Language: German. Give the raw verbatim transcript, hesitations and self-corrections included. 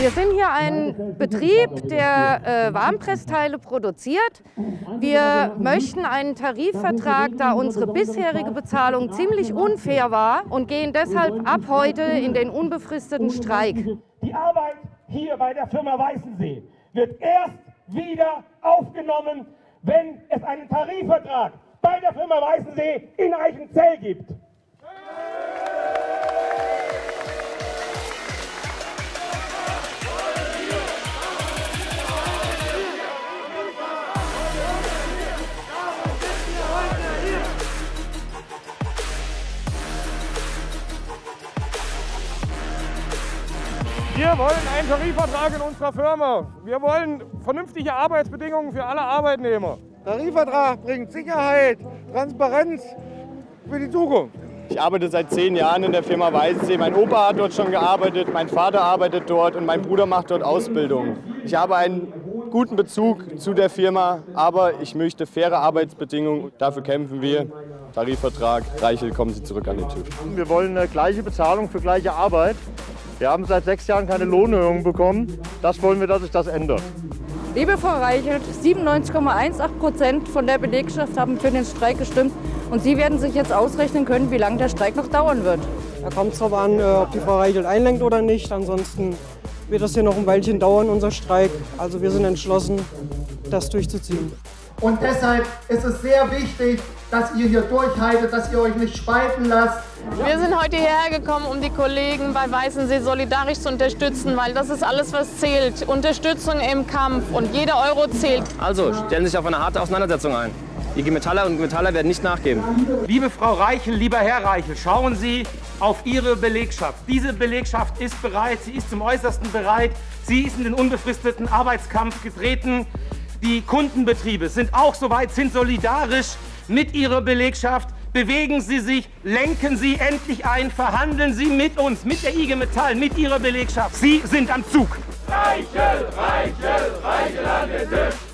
Wir sind hier ein Betrieb, der äh, Warmpressteile produziert. Wir möchten einen Tarifvertrag, da unsere bisherige Bezahlung ziemlich unfair war, und gehen deshalb ab heute in den unbefristeten Streik. Die Arbeit hier bei der Firma Weißensee wird erst wieder aufgenommen, wenn es einen Tarifvertrag bei der Firma Weißensee in Eichenzell gibt. Wir wollen einen Tarifvertrag in unserer Firma. Wir wollen vernünftige Arbeitsbedingungen für alle Arbeitnehmer. Tarifvertrag bringt Sicherheit, Transparenz für die Zukunft. Ich arbeite seit zehn Jahren in der Firma Weißensee. Mein Opa hat dort schon gearbeitet, mein Vater arbeitet dort und mein Bruder macht dort Ausbildung. Ich habe einen guten Bezug zu der Firma, aber ich möchte faire Arbeitsbedingungen. Dafür kämpfen wir. Tarifvertrag, Reichel, kommen Sie zurück an den Tisch. Wir wollen eine gleiche Bezahlung für gleiche Arbeit. Wir haben seit sechs Jahren keine Lohnerhöhung bekommen. Das wollen wir, dass sich das ändert. Liebe Frau Reichelt, siebenundneunzig Komma achtzehn Prozent von der Belegschaft haben für den Streik gestimmt. Und Sie werden sich jetzt ausrechnen können, wie lange der Streik noch dauern wird. Da kommt es darauf an, ob die Frau Reichelt einlenkt oder nicht. Ansonsten wird das hier noch ein Weilchen dauern, unser Streik. Also wir sind entschlossen, das durchzuziehen. Und deshalb ist es sehr wichtig, dass ihr hier durchhaltet, dass ihr euch nicht spalten lasst. Wir sind heute hierher gekommen, um die Kollegen bei Weißensee solidarisch zu unterstützen, weil das ist alles, was zählt. Unterstützung im Kampf, und jeder Euro zählt. Also stellen Sie sich auf eine harte Auseinandersetzung ein. Die Metaller und Metaller werden nicht nachgeben. Liebe Frau Reichel, lieber Herr Reichel, schauen Sie auf Ihre Belegschaft. Diese Belegschaft ist bereit, sie ist zum Äußersten bereit. Sie ist in den unbefristeten Arbeitskampf getreten. Die Kundenbetriebe sind auch soweit, sind solidarisch mit ihrer Belegschaft. Bewegen Sie sich, lenken Sie endlich ein, verhandeln Sie mit uns, mit der I G Metall, mit Ihrer Belegschaft. Sie sind am Zug. Reichel, Reichel, Reichel an den Tisch.